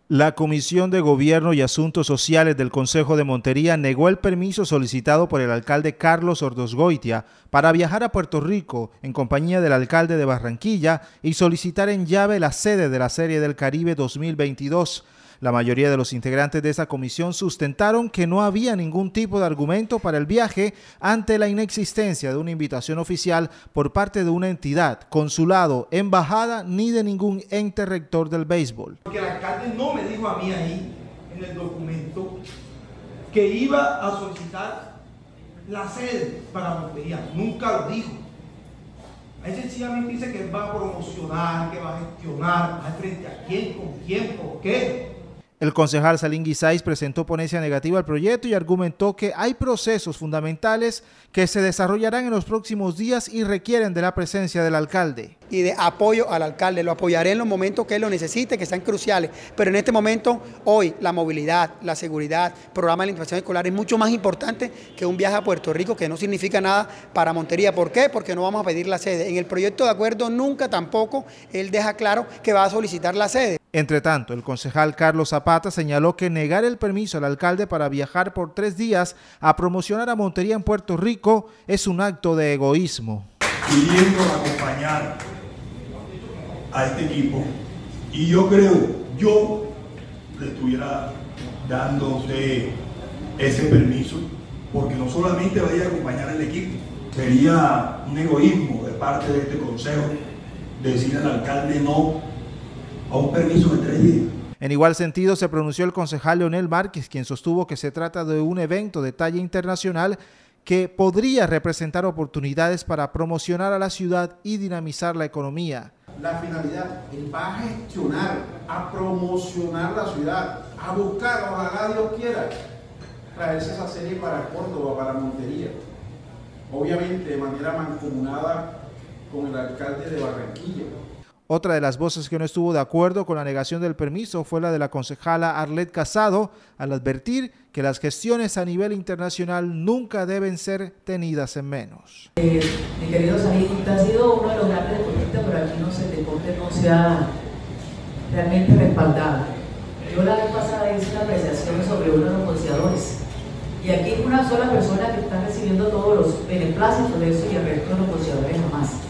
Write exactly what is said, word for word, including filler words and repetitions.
La Comisión de Gobierno y Asuntos Sociales del Concejo de Montería negó el permiso solicitado por el alcalde Carlos Ordosgoitia para viajar a Puerto Rico en compañía del alcalde de Barranquilla y solicitar en llave la sede de la Serie del Caribe dos mil veintidós. La mayoría de los integrantes de esa comisión sustentaron que no había ningún tipo de argumento para el viaje ante la inexistencia de una invitación oficial por parte de una entidad, consulado, embajada ni de ningún ente rector del béisbol. Porque el alcalde no me dijo a mí ahí en el documento que iba a solicitar la sede para Montería, nunca lo dijo. Él sencillamente dice que va a promocionar, que va a gestionar, ¿a frente a quién, con quién, por qué? El concejal Salín Guisáis presentó ponencia negativa al proyecto y argumentó que hay procesos fundamentales que se desarrollarán en los próximos días y requieren de la presencia del alcalde. Y de apoyo al alcalde, lo apoyaré en los momentos que él lo necesite, que sean cruciales, pero en este momento, hoy, la movilidad, la seguridad, programa de la integración escolar es mucho más importante que un viaje a Puerto Rico, que no significa nada para Montería. ¿Por qué? Porque no vamos a pedir la sede. En el proyecto de acuerdo nunca tampoco él deja claro que va a solicitar la sede. Entre tanto, el concejal Carlos Zapata señaló que negar el permiso al alcalde para viajar por tres días a promocionar a Montería en Puerto Rico es un acto de egoísmo. Pidiendo acompañar a este equipo, y yo creo, yo le estuviera dándose ese permiso, porque no solamente vaya a acompañar al equipo, sería un egoísmo de parte de este consejo decirle al alcalde no a un permiso de tres días. En igual sentido se pronunció el concejal Leonel Márquez, quien sostuvo que se trata de un evento de talla internacional que podría representar oportunidades para promocionar a la ciudad y dinamizar la economía. La finalidad, él va a gestionar, a promocionar la ciudad, a buscar, ojalá Dios quiera, traerse esa serie para Córdoba, para Montería. Obviamente de manera mancomunada con el alcalde de Barranquilla. Otra de las voces que no estuvo de acuerdo con la negación del permiso fue la de la concejala Arlet Casado, al advertir que las gestiones a nivel internacional nunca deben ser tenidas en menos. Eh, mi querido Salín, usted ha sido uno de los grandes deportistas, pero aquí no se, el deporte no se ha realmente respaldado. Yo la vez pasada hice una apreciación sobre uno de los boxeadores, y aquí es una sola persona que está recibiendo todos los beneplácitos de eso y el resto de los boxeadores jamás.